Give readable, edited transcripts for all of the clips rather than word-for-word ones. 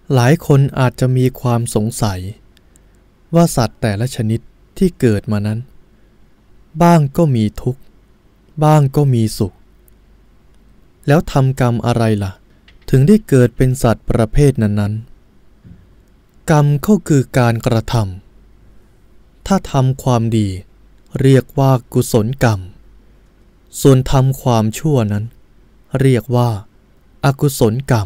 หลายคนอาจจะมีความสงสัยว่าสัตว์แต่ละชนิดที่เกิดมานั้นบ้างก็มีทุกข์บ้างก็มีสุขแล้วทำกรรมอะไรล่ะถึงได้เกิดเป็นสัตว์ประเภทนั้นๆกรรมก็คือการกระทำถ้าทำความดีเรียกว่ากุศลกรรมส่วนทำความชั่วนั้นเรียกว่าอกุศลกรรม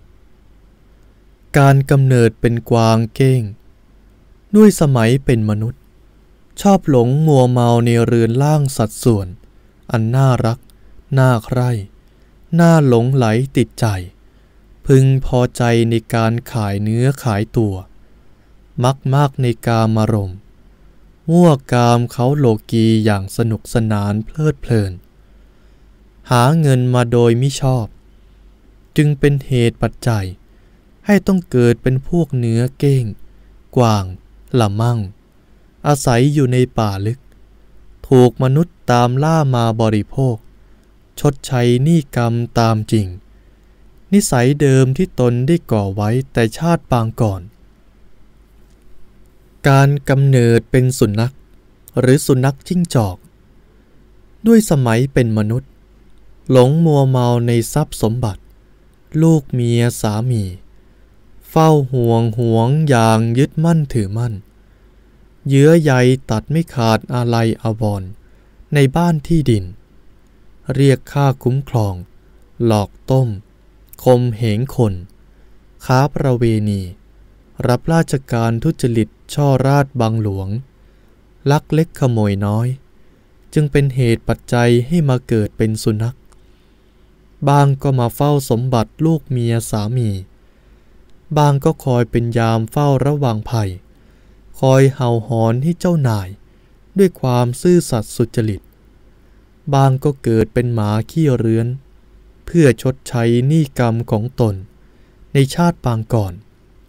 การกำเนิดเป็นกวางเก้งด้วยสมัยเป็นมนุษย์ชอบหลงมัวเมาในเรือนร่างสัดส่วนอันน่ารักน่าใคร่น่าหลงไหลติดใจพึงพอใจในการขายเนื้อขายตัวมักมากในกามารมณ์มั่วกามเขาโลกีอย่างสนุกสนานเพลิดเพลินหาเงินมาโดยมิชอบจึงเป็นเหตุปัจจัยให้ต้องเกิดเป็นพวกเนื้อเก้งกวางละมั่งอาศัยอยู่ในป่าลึกถูกมนุษย์ตามล่ามาบริโภคชดใช้หนี้กรรมตามจริงนิสัยเดิมที่ตนได้ก่อไว้แต่ชาติปางก่อนการกำเนิดเป็นสุนัขหรือสุนัขจิ้งจอกด้วยสมัยเป็นมนุษย์หลงมัวเมาในทรัพย์สมบัติลูกเมียสามีเฝ้าห่วงอย่างยึดมั่นถือมั่นเยื่อใยตัดไม่ขาดอาลัยอาวรณ์ในบ้านที่ดินเรียกค่าคุ้มครองหลอกต้มคมเหงคนค้าประเวณีรับราชการทุจริตช่อราชบังหลวงลักเล็กขโมยน้อยจึงเป็นเหตุปัจจัยให้มาเกิดเป็นสุนัขบางก็มาเฝ้าสมบัติลูกเมียสามีบางก็คอยเป็นยามเฝ้าระวังภัยคอยเห่าหอนให้เจ้านายด้วยความซื่อสัตย์สุจริตบางก็เกิดเป็นหมาขี้เรื้อนเพื่อชดใช้หนี้กรรมของตนในชาติปางก่อน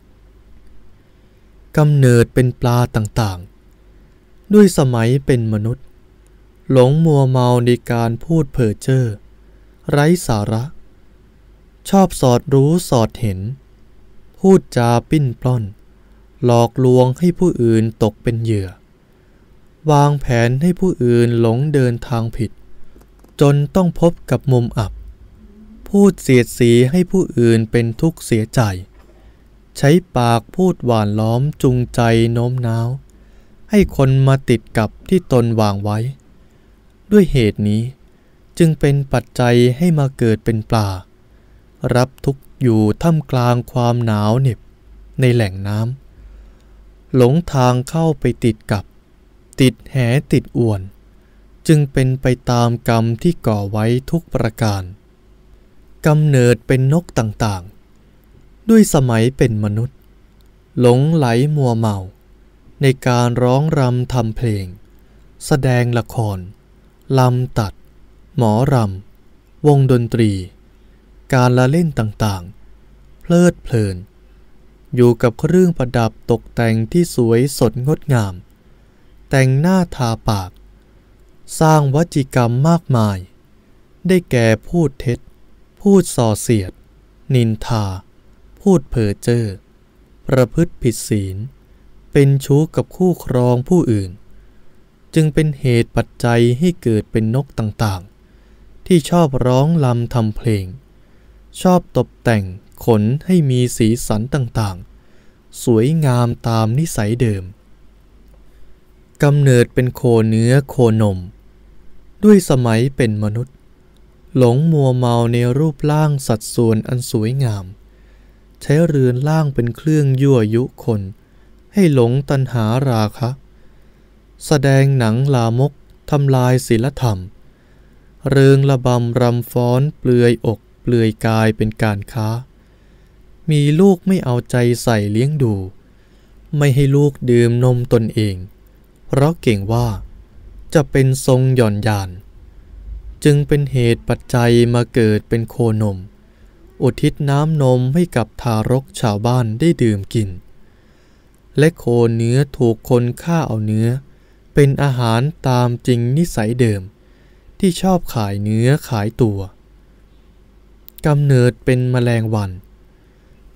กำเนิดเป็นปลาต่างๆด้วยสมัยเป็นมนุษย์หลงมัวเมาในการพูดเพ้อเจ้อไร้สาระชอบสอดรู้สอดเห็นพูดจาปิ้นปล้อนหลอกลวงให้ผู้อื่นตกเป็นเหยื่อวางแผนให้ผู้อื่นหลงเดินทางผิดจนต้องพบกับมุมอับพูดเสียดสีให้ผู้อื่นเป็นทุกข์เสียใจใช้ปากพูดหวานล้อมจูงใจโน้มน้าวให้คนมาติดกับที่ตนวางไว้ด้วยเหตุนี้จึงเป็นปัจจัยให้มาเกิดเป็นปลารับทุกข์อยู่ท่ามกลางความหนาวเหน็บในแหล่งน้ำหลงทางเข้าไปติดกับติดแหติดอวนจึงเป็นไปตามกรรมที่ก่อไว้ทุกประการกำเนิดเป็นนกต่างๆด้วยสมัยเป็นมนุษย์หลงไหลมัวเมาในการร้องรำทำเพลงแสดงละครลำตัดหมอรำวงดนตรีการละเล่นต่างๆเพลิดเพลินอยู่กับเครื่องประดับตกแต่งที่สวยสดงดงามแต่งหน้าทาปากสร้างวจีกรรมมากมายได้แก่พูดเท็จพูดส่อเสียดนินทาพูดเพ้อเจ้อประพฤติผิดศีลเป็นชู้กับคู่ครองผู้อื่นจึงเป็นเหตุปัจจัยให้เกิดเป็นนกต่างๆที่ชอบร้องรำทำเพลงชอบตกแต่งขนให้มีสีสันต่างๆสวยงามตามนิสัยเดิมกำเนิดเป็นโคเนื้อโคนมด้วยสมัยเป็นมนุษย์หลงมัวเมาในรูปร่างสัดส่วนอันสวยงามใช้เรือนร่างเป็นเครื่องยั่วยุคนให้หลงตัณหาราคะแสดงหนังลามกทำลายศีลธรรมเริงระบำรำฟ้อนเปลือยอกเปลือยกายเป็นการค้ามีลูกไม่เอาใจใส่เลี้ยงดูไม่ให้ลูกดื่มนมตนเองเพราะเก่งว่าจะเป็นทรงหย่อนยานจึงเป็นเหตุปัจจัยมาเกิดเป็นโคนมอุทิศน้ำนมให้กับทารกชาวบ้านได้ดื่มกินและโคเนื้อถูกคนฆ่าเอาเนื้อเป็นอาหารตามจริงนิสัยเดิมที่ชอบขายเนื้อขายตัวกำเนิดเป็นแมลงวัน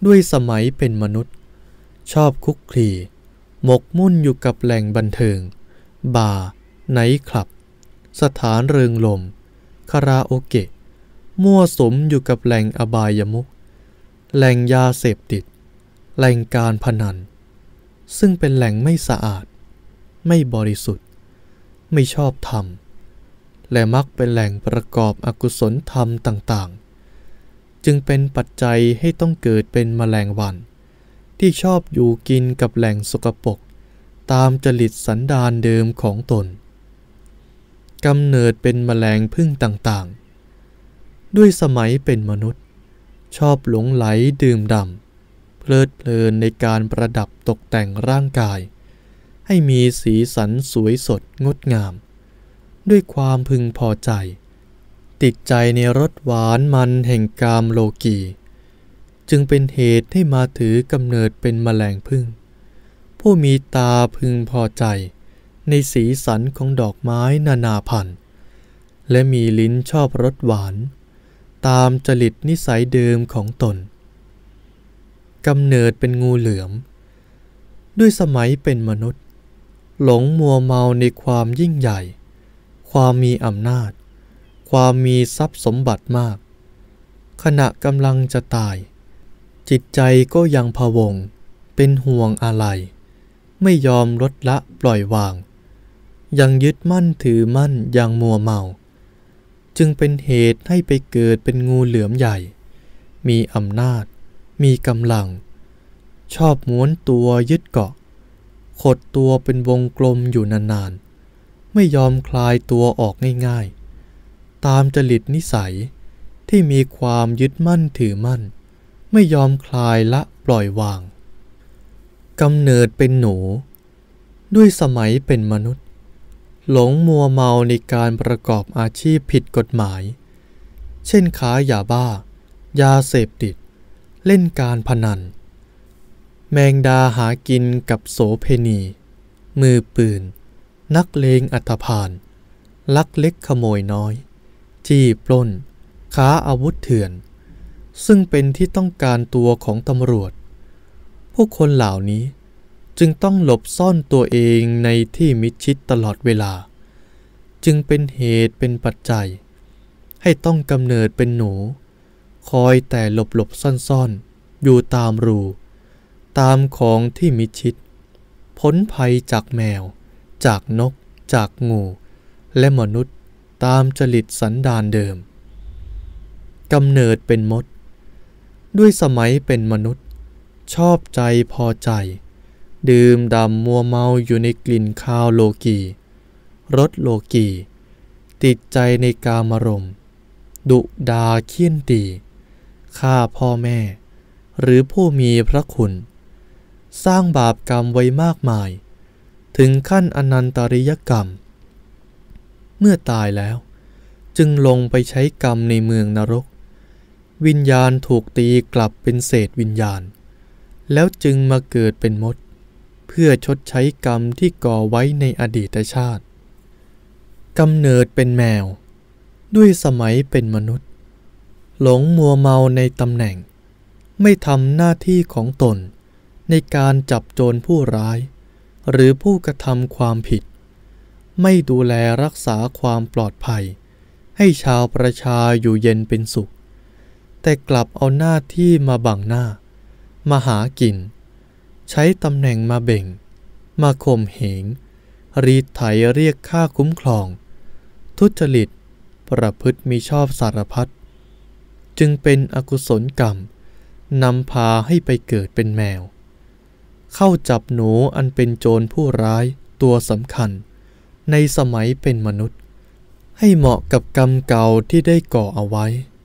ด้วยสมัยเป็นมนุษย์ชอบคุกคลีหมกมุ่นอยู่กับแหล่งบันเทิงบาร์ไนท์คลับสถานเริงรมย์คาราโอเกะมั่วสุมอยู่กับแหล่งอบายมุขแหล่งยาเสพติดแหล่งการพนันซึ่งเป็นแหล่งไม่สะอาดไม่บริสุทธิ์ไม่ชอบธรรมและมักเป็นแหล่งประกอบอกุศลธรรมต่างๆจึงเป็นปัจจัยให้ต้องเกิดเป็นแมลงวันที่ชอบอยู่กินกับแหล่งสกปรกตามจริตสันดานเดิมของตนกำเนิดเป็นแมลงผึ้งต่างๆด้วยสมัยเป็นมนุษย์ชอบหลงไหลดื่มด่ำเพลิดเพลินในการประดับตกแต่งร่างกายให้มีสีสันสวยสดงดงามด้วยความพึงพอใจติดใจในรสหวานมันแห่งกามโลกีจึงเป็นเหตุให้มาถือกำเนิดเป็นแมลงผึ้งผู้มีตาพึงพอใจในสีสันของดอกไม้นานาพันธุ์และมีลิ้นชอบรสหวานตามจริตนิสัยเดิมของตนกำเนิดเป็นงูเหลือมด้วยสมัยเป็นมนุษย์หลงมัวเมาในความยิ่งใหญ่ความมีอำนาจความมีทรัพย์สมบัติมากขณะกำลังจะตายจิตใจก็ยังพะวงเป็นห่วงอะไรไม่ยอมลดละปล่อยวางยังยึดมั่นถือมั่นอย่างมัวเมาจึงเป็นเหตุให้ไปเกิดเป็นงูเหลือมใหญ่มีอำนาจมีกำลังชอบม้วนตัวยึดเกาะขดตัวเป็นวงกลมอยู่นานๆไม่ยอมคลายตัวออกง่ายๆตามจริตนิสัยที่มีความยึดมั่นถือมั่นไม่ยอมคลายละปล่อยวางกำเนิดเป็นหนูด้วยสมัยเป็นมนุษย์หลงมัวเมาในการประกอบอาชีพผิดกฎหมายเช่นค้ายาบ้ายาเสพติดเล่นการพนันแมงดาหากินกับโสเภณีมือปืนนักเลงอัตภานลักเล็กขโมยน้อยจี้ปล้นค้าอาวุธเถื่อนซึ่งเป็นที่ต้องการตัวของตำรวจผู้คนเหล่านี้จึงต้องหลบซ่อนตัวเองในที่มิดชิดตลอดเวลาจึงเป็นเหตุเป็นปัจจัยให้ต้องกำเนิดเป็นหนูคอยแต่หลบซ่อนอยู่ตามรูตามของที่มิดชิดพ้นภัยจากแมวจากนกจากงูและมนุษย์ตามจริตสันดานเดิมกำเนิดเป็นมดด้วยสมัยเป็นมนุษย์ชอบใจพอใจดื่มด่ำมัวเมาอยู่ในกลิ่นคาวโลกีรสโลกีติดใจในกามารมณ์ดุดาเคี่ยนตีฆ่าพ่อแม่หรือผู้มีพระคุณสร้างบาปกรรมไว้มากมายถึงขั้นอนันตริยกรรมเมื่อตายแล้วจึงลงไปใช้กรรมในเมืองนรกวิญญาณถูกตีกลับเป็นเศษวิญญาณแล้วจึงมาเกิดเป็นมดเพื่อชดใช้กรรมที่ก่อไว้ในอดีตชาติกำเนิดเป็นแมวด้วยสมัยเป็นมนุษย์หลงมัวเมาในตำแหน่งไม่ทำหน้าที่ของตนในการจับโจรผู้ร้ายหรือผู้กระทำความผิดไม่ดูแลรักษาความปลอดภัยให้ชาวประชาอยู่เย็นเป็นสุขแต่กลับเอาหน้าที่มาบังหน้ามาหากินใช้ตำแหน่งมาเบ่งมาข่มเหงรีดไถเรียกค่าคุ้มครองทุจริตประพฤติมิชอบสารพัดจึงเป็นอกุศลกรรมนำพาให้ไปเกิดเป็นแมวเข้าจับหนูอันเป็นโจรผู้ร้ายตัวสำคัญในสมัยเป็นมนุษย์ให้เหมาะกับกรรมเก่าที่ได้ก่อเอาไว้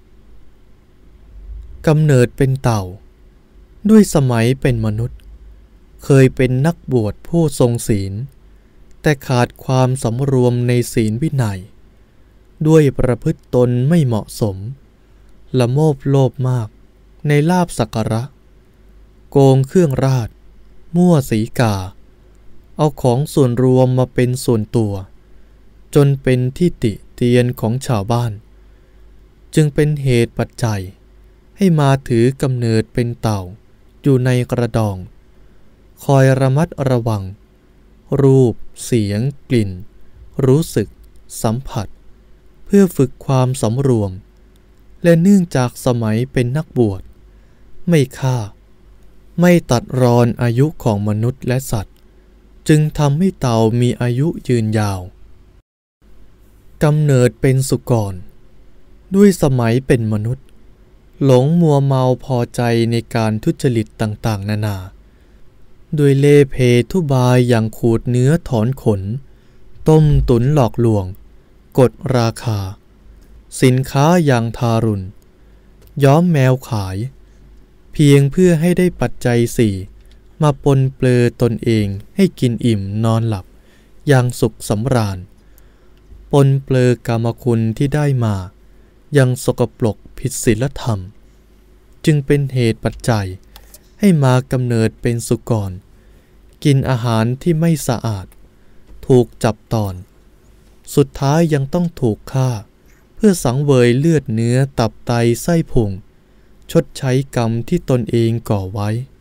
กำเนิดเป็นเต่าด้วยสมัยเป็นมนุษย์เคยเป็นนักบวชผู้ทรงศีลแต่ขาดความสำรวมในศีลวินัยด้วยประพฤติตนไม่เหมาะสมละโมบโลภมากในลาภสักการะโกงเครื่องราชมั่วสีกาเอาของส่วนรวมมาเป็นส่วนตัวจนเป็นที่ติเตียนของชาวบ้านจึงเป็นเหตุปัจจัยให้มาถือกำเนิดเป็นเต่าอยู่ในกระดองคอยระมัดระวังรูปเสียงกลิ่นรู้สึกสัมผัสเพื่อฝึกความสำรวมและเนื่องจากสมัยเป็นนักบวชไม่ฆ่าไม่ตัดรอนอายุของมนุษย์และสัตว์จึงทำให้เต่ามีอายุยืนยาวกำเนิดเป็นสุกรด้วยสมัยเป็นมนุษย์หลงมัวเมาพอใจในการทุจริตต่างๆนานาด้วยเล่ห์เพทุบายอย่างขูดเนื้อถอนขนต้มตุ๋นหลอกลวงกดราคาสินค้าอย่างทารุณย้อมแมวขายเพียงเพื่อให้ได้ปัจจัยสี่มาปนเปลือตนเองให้กินอิ่มนอนหลับอย่างสุขสำราญปนเปลือกามคุณที่ได้มายังสกปรกผิดศีลธรรมจึงเป็นเหตุปัจจัยให้มากำเนิดเป็นสุกรกินอาหารที่ไม่สะอาดถูกจับตอนสุดท้ายยังต้องถูกฆ่าเพื่อสังเวยเลือดเนื้อตับไตไส้พุงชดใช้กรรมที่ตนเองก่อไว้